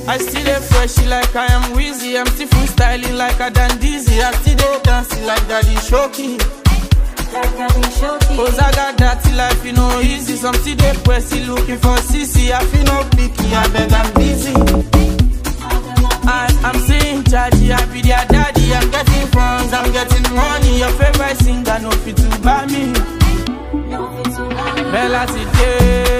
I still dey fresh like I am Wheezy. I'm still freestyling like I done dizzy. I still dey dancing like Daddy Shoki. Cause I got dirty life, you know, easy. Some still dey pressy looking for CC. I feel no picky, I beg I'm busy. I'm saying chargy, I be their daddy. I'm getting funds, I'm getting money. Your favorite singer, no fit to buy me. Bella today.